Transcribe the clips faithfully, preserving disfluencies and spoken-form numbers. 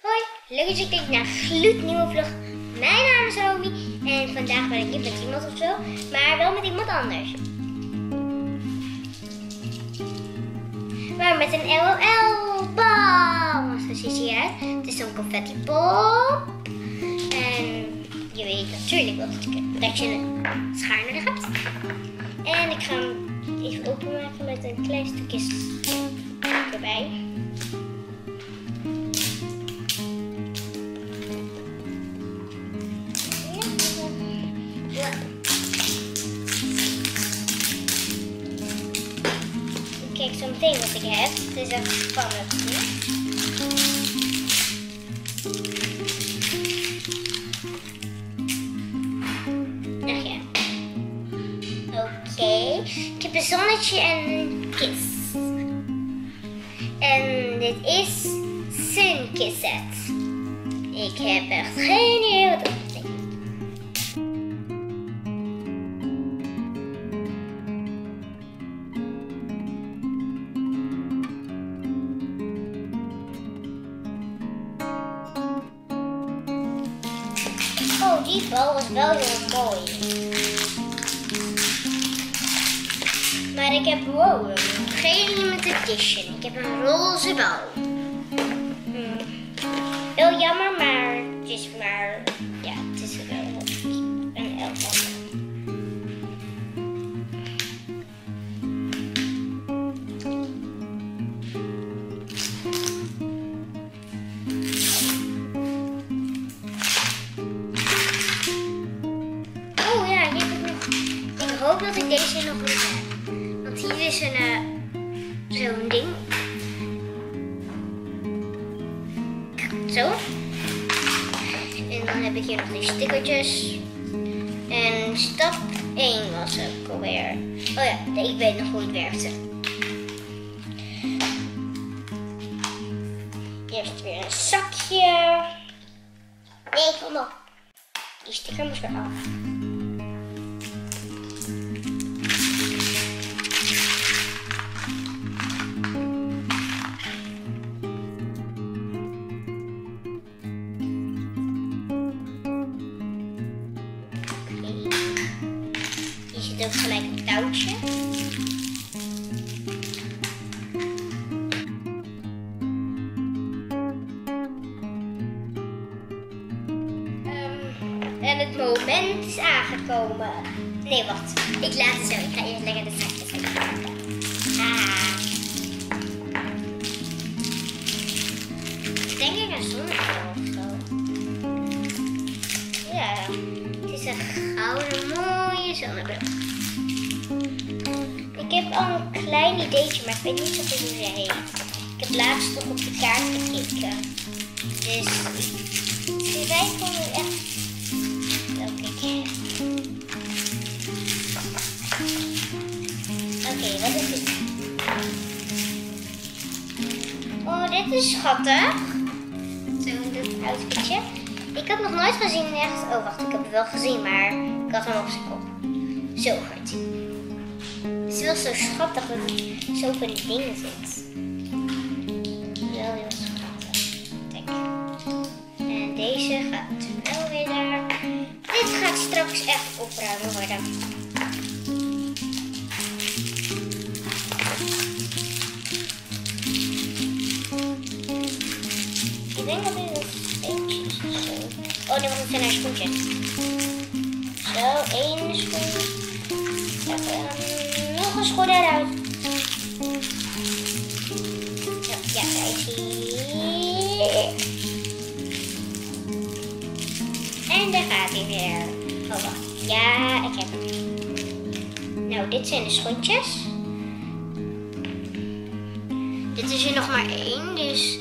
Hoi, leuk dat je kijkt naar een gloednieuwe vlog. Mijn naam is Romy en vandaag ben ik niet met iemand of zo, maar wel met iemand anders. Maar met een L O L-bal. Zo ziet hij uit. Het is zo'n confetti pop. En je weet natuurlijk wel dat je een schaar nodig hebt. En ik ga hem even openmaken met een klein stukje erbij. Kijk zo meteen wat ik heb. Het is echt spannend. Hè? Ach ja. Oké. Okay. Ik heb een zonnetje en een kist. En dit is Sunkisset. Ik heb echt geen idee wat dat betekent. Oh, die bal was wel heel mooi. Maar ik heb wow, geen limited edition. Ik heb een roze bal. Hmm. Wel jammer, maar het is maar, ja, het is wel een elf. Ik hoop dat ik deze nog niet heb. Want hier is een uh, zo'n ding. Zo. En dan heb ik hier nog die stickertjes. En stap één was ook alweer. Oh ja, ik weet nog hoe het werkte. Eerst weer een zakje. Nee, kom op. Die sticker moest weer af. Ook gelijk een touwtje. Um, en het moment is aangekomen. Nee, wacht. Ik laat het zo. Ik ga eerst lekker de zakjes maken. Ah. Ik denk ik een zonnebril of zo. Ja, het is een gouden mooie zonnebril. Ik heb al een klein ideetje, maar ik weet niet zo goed hoe ze heet. Ik heb laatst toch op de kaart gekeken. Dus ze zijn gewoon echt welke ik heb. Oké, okay, wat is dit? Oh, dit is schattig. Zo, dit outfitje. Ik heb nog nooit gezien nergens. Oh, wacht, ik heb het wel gezien, maar ik had hem op zijn kop. Zo gaat hij. Het is wel zo schattig dat er zoveel dingen zit. Wel heel schattig. Kijk. En deze gaat wel weer daar. Dit gaat straks echt opruimen worden. Ik denk dat dit een steentje is of zo. Oh nee, want het zijn haar schoentjes. Zo, één schoen. Even nog een schoen eruit. Ja, ja, daar is hij. En daar gaat hij weer. Oh, wacht. Ja, ik heb hem. Nou, dit zijn de schoentjes. Dit is er nog maar één, dus...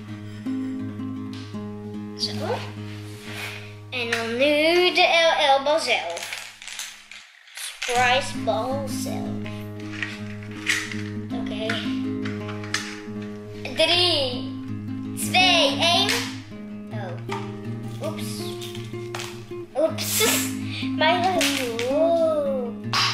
Zo. En dan nu de L L-bal zelf. Surprise ball zelf. Oké. Okay. Drie, twee, één. Oh. Oeps. Oeps. Maar oh.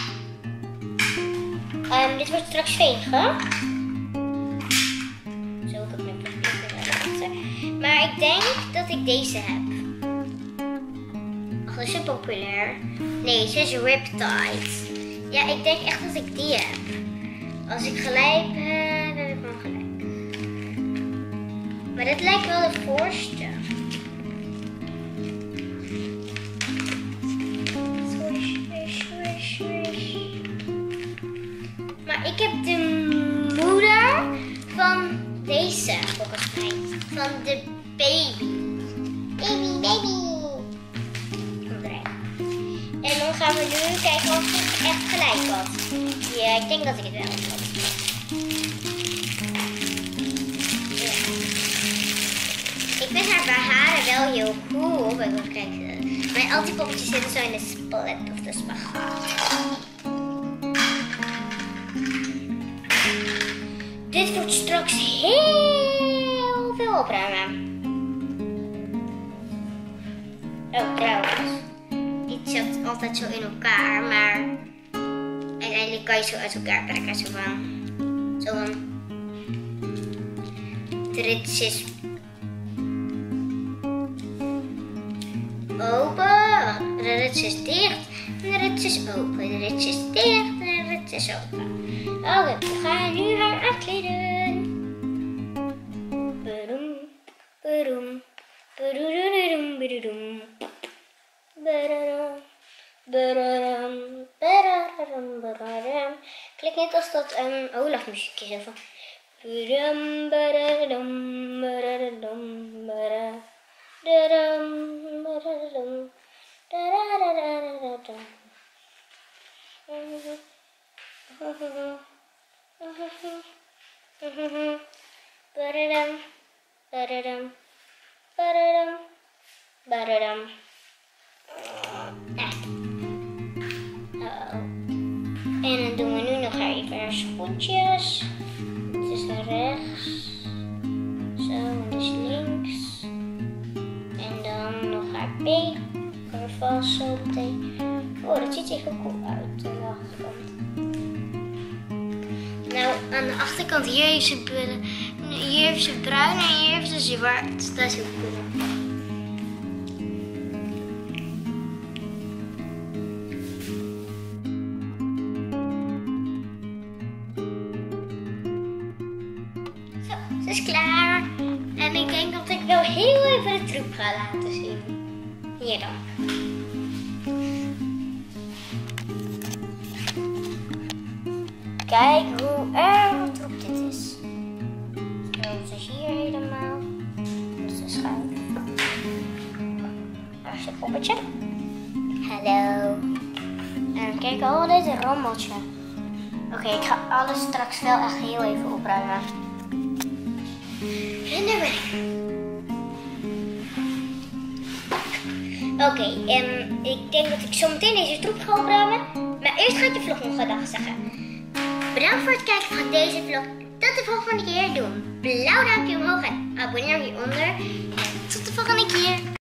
Um, dit wordt straks vegen. Zo, ik heb mijn papier. Maar ik denk dat ik deze heb. Ach, dat is zo populair. Nee, ze is Riptide. Ja, ik denk echt dat ik die heb. Als ik gelijk heb, heb ik gewoon gelijk. Maar dit lijkt wel de voorste. Maar ik heb de moeder van deze, volgens mij. Van de baby. Baby, baby. En dan gaan we nu kijken of ik echt gelijk had. Ja, ik denk dat ik het wel had. Ja. Ik vind haar haren wel heel cool. Kijk, kijk. Mijn al die poppetjes zitten zo in de split of de spagaat. Dit wordt straks heel veel opruimen. Oh, trouwens. Dit zit altijd zo in elkaar, maar uiteindelijk kan je zo uit elkaar trekken. Zo van. Zo van. De rits is open. De rits is dicht. En de rits is open. De rits is dicht. En de rits is open. Oké, we gaan nu haar aankleden. Bedoem, bedoem, bedoem, bedoem, bedoem. Klik net als dat um, Olaf muziekje zo van. Bedoem, bedoem, bedoem, bedoem, bedoem, bedoem. Badadam, badadam, badadam, badadam. Uh-oh. En dan doen we nu nog even haar schoentjes. Dit is rechts. Zo, en dit is links. En dan nog haar been. Er vast zo meteen. Oh, dat ziet er heel cool uit aan de achterkant. Nou, aan de achterkant hier heeft ze, hier heeft ze bruin en hier heeft ze zwart. Dat is heel cool. Zo, ze is klaar. En ik denk dat ik wel heel even de troep ga laten zien. Hier dan. Kijk hoe erg troep dit is. Zo, dus hier helemaal. Dus de schuif. Daar is het poppetje. Hallo. En kijk, al dit rommeltje. Oké, okay, ik ga alles straks wel echt heel even opruimen. En daar ben ik. Oké, okay, um, ik denk dat ik zo meteen deze troep ga opruimen. Maar eerst ga ik de vlog nog een dag zeggen. Bedankt voor het kijken van deze vlog. Tot de volgende keer. Doe een blauw duimpje omhoog en abonneer hieronder. Tot de volgende keer.